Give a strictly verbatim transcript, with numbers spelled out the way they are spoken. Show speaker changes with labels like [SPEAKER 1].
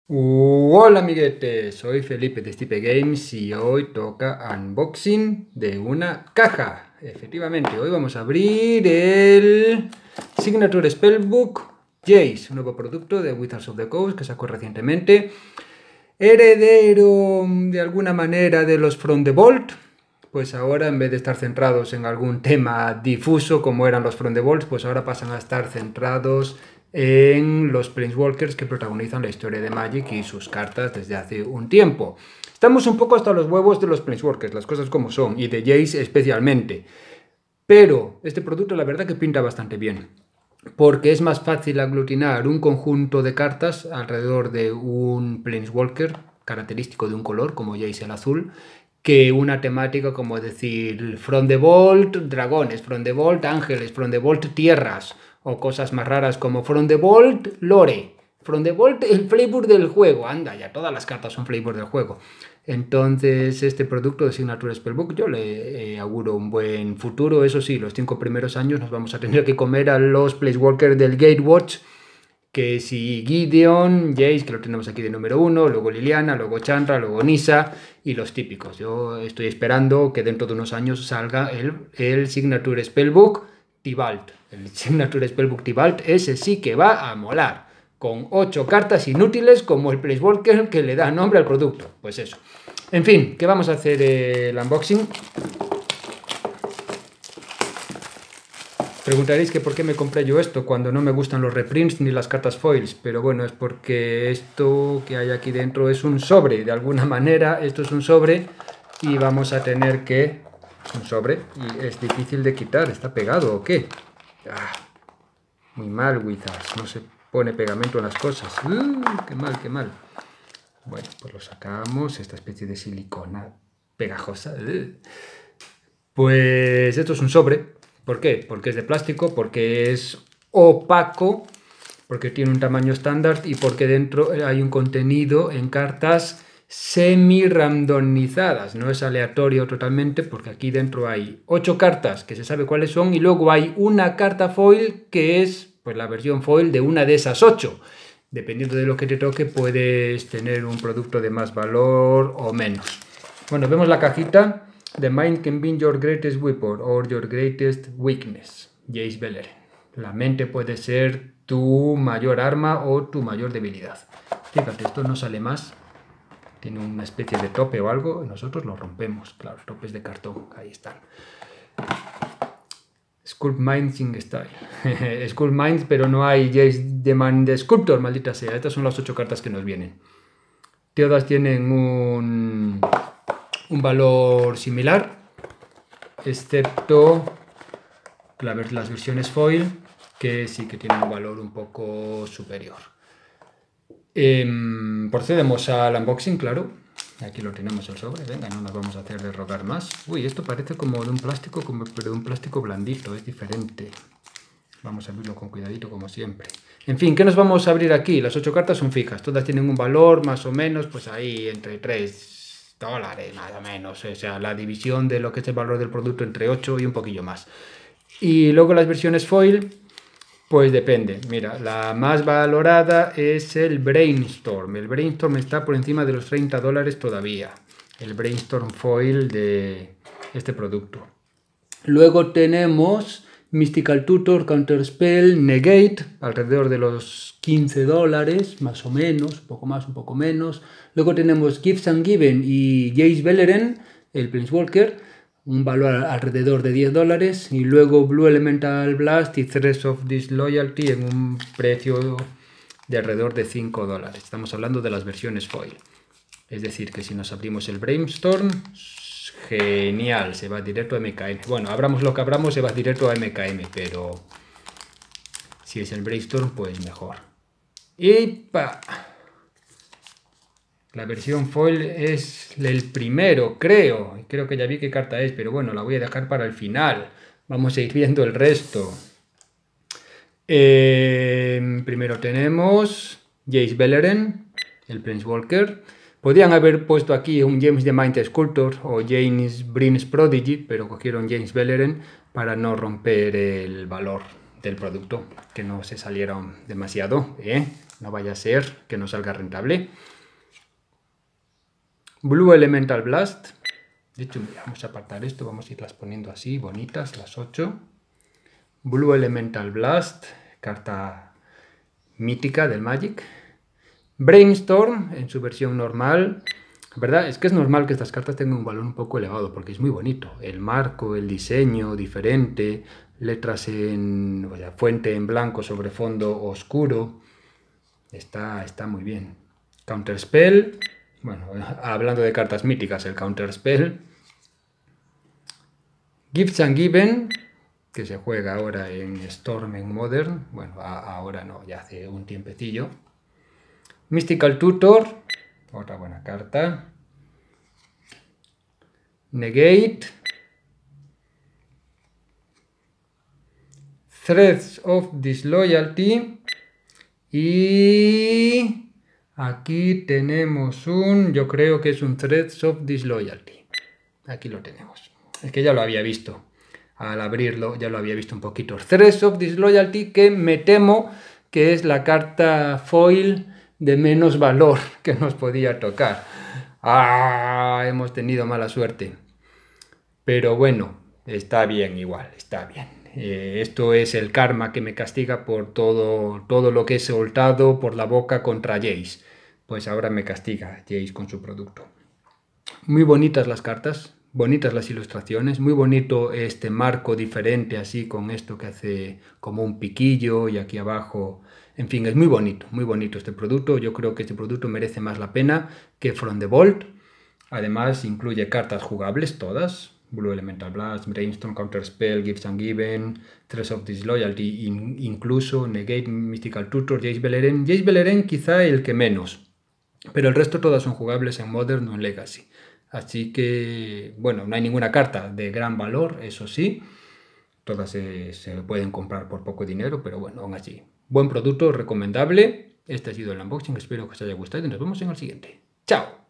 [SPEAKER 1] Hola amiguetes, soy Felipe de Stipe Games y hoy toca unboxing de una caja. Efectivamente, hoy vamos a abrir el Signature Spellbook Jace, un nuevo producto de Wizards of the Coast que sacó recientemente. Heredero de alguna manera de los From the Vault. Pues ahora, en vez de estar centrados en algún tema difuso como eran los From the Vault, pues ahora pasan a estar centrados en los Planeswalkers que protagonizan la historia de Magic y sus cartas desde hace un tiempo. Estamos un poco hasta los huevos de los Planeswalkers, las cosas como son, y de Jace especialmente. Pero este producto la verdad que pinta bastante bien, porque es más fácil aglutinar un conjunto de cartas alrededor de un Planeswalker característico de un color, como Jace el azul, que una temática como decir From the Vault dragones, From the Vault ángeles, From the Vault tierras, o cosas más raras como From the Vault lore, From the Vault el flavor del juego. Anda, ya todas las cartas son flavor del juego. Entonces este producto de Signature Spellbook yo le eh, auguro un buen futuro. Eso sí, los cinco primeros años nos vamos a tener que comer a los Placewalkers del Gatewatch, que si Gideon, Jace, que lo tenemos aquí de número uno, luego Liliana, luego Chandra, luego Nissa y los típicos. Yo estoy esperando que dentro de unos años salga el, el Signature Spellbook Tibalt. El Signature Spellbook Tibalt, ese sí que va a molar, con ocho cartas inútiles como el Placewalker que le da nombre al producto. Pues eso. En fin, ¿qué vamos a hacer el unboxing? Preguntaréis que por qué me compré yo esto cuando no me gustan los reprints ni las cartas foils, pero bueno, es porque esto que hay aquí dentro es un sobre, de alguna manera esto es un sobre y vamos a tener que... Es un sobre y es difícil de quitar, ¿está pegado o qué? Ah, muy mal, Wizards, no se pone pegamento en las cosas. Uh, qué mal, qué mal. Bueno, pues lo sacamos, esta especie de silicona pegajosa. Uh. Pues esto es un sobre. ¿Por qué? Porque es de plástico, porque es opaco, porque tiene un tamaño estándar y porque dentro hay un contenido en cartas semi-randomizadas. No es aleatorio totalmente, porque aquí dentro hay ocho cartas que se sabe cuáles son y luego hay una carta foil que es pues, la versión foil de una de esas ocho. Dependiendo de lo que te toque puedes tener un producto de más valor o menos. Bueno, vemos la cajita. The mind can be your greatest weapon or your greatest weakness. Jace Beleren. La mente puede ser tu mayor arma o tu mayor debilidad. Fíjate, esto no sale más. Tiene una especie de tope o algo. Nosotros lo rompemos. Claro, topes de cartón. Ahí están. Sculpt Minds sin style. Sculpt Minds, pero no hay Jace the Mind the Sculptor, maldita sea. Estas son las ocho cartas que nos vienen. Todas tienen un... un valor similar, excepto la, las versiones foil, que sí que tienen un valor un poco superior. Eh, procedemos al unboxing, claro. Aquí lo tenemos el sobre, venga, no nos vamos a hacer de rogar más. Uy, esto parece como de un plástico, como, pero de un plástico blandito, es diferente. Vamos a abrirlo con cuidadito como siempre. En fin, ¿qué nos vamos a abrir aquí? Las ocho cartas son fijas, todas tienen un valor más o menos, pues ahí entre tres dólares más o menos, o sea, la división de lo que es el valor del producto entre ocho y un poquillo más. Y luego las versiones foil, pues depende. Mira, la más valorada es el Brainstorm. El Brainstorm está por encima de los treinta dólares todavía. El Brainstorm foil de este producto. Luego tenemos Mystical Tutor, Counterspell, Negate, alrededor de los quince dólares, más o menos, un poco más, un poco menos. Luego tenemos Gifts and Given y Jace Beleren, el Planeswalker, un valor alrededor de diez dólares. Y luego Blue Elemental Blast y Threats of Disloyalty en un precio de alrededor de cinco dólares. Estamos hablando de las versiones foil. Es decir, que si nos abrimos el Brainstorm... genial, se va directo a M K M. Bueno, abramos lo que abramos, se va directo a M K M, pero si es el Brainstorm, pues mejor. Y pa. La versión foil es el primero, creo. Creo que ya vi qué carta es, pero bueno, la voy a dejar para el final. Vamos a ir viendo el resto. Eh, primero tenemos Jace Beleren, el Planeswalker. Podrían haber puesto aquí un James the Mind Sculptor o James Bryn's Prodigy, pero cogieron Jace Beleren para no romper el valor del producto, que no se salieron demasiado, ¿eh? No vaya a ser que no salga rentable. Blue Elemental Blast. De hecho, mira, vamos a apartar esto, vamos a irlas poniendo así, bonitas, las ocho. Blue Elemental Blast, carta mítica del Magic. Brainstorm en su versión normal. La verdad es que es normal que estas cartas tengan un valor un poco elevado porque es muy bonito. El marco, el diseño diferente, letras en, o sea, fuente en blanco sobre fondo oscuro. Está, está muy bien. Counterspell. Bueno, hablando de cartas míticas, el Counterspell. Gifts and Given, que se juega ahora en Storm en Modern. Bueno, a, ahora no, ya hace un tiempecillo. Mystical Tutor, otra buena carta. Negate. Threads of Disloyalty. Y aquí tenemos un, yo creo que es un Threads of Disloyalty. Aquí lo tenemos. Es que ya lo había visto. Al abrirlo ya lo había visto un poquito. Threads of Disloyalty, que me temo que es la carta foil de menos valor que nos podía tocar. ¡Ah! Hemos tenido mala suerte. Pero bueno, está bien igual, está bien. Eh, esto es el karma que me castiga por todo, todo lo que he soltado por la boca contra Jace. Pues ahora me castiga Jace con su producto. Muy bonitas las cartas, bonitas las ilustraciones, muy bonito este marco diferente así con esto que hace como un piquillo y aquí abajo. En fin, es muy bonito, muy bonito este producto. Yo creo que este producto merece más la pena que From the Vault. Además incluye cartas jugables todas. Blue Elemental Blast, Brainstorm, Counterspell, Gifts and Given, Threads of Disloyalty, in, incluso Negate, Mystical Tutor, Jace Beleren. Jace Beleren quizá el que menos, pero el resto todas son jugables en Modern o en Legacy. Así que, bueno, no hay ninguna carta de gran valor, eso sí. Todas se, se pueden comprar por poco dinero, pero bueno, aún así. Buen producto, recomendable. Este ha sido el unboxing, espero que os haya gustado y nos vemos en el siguiente. ¡Chao!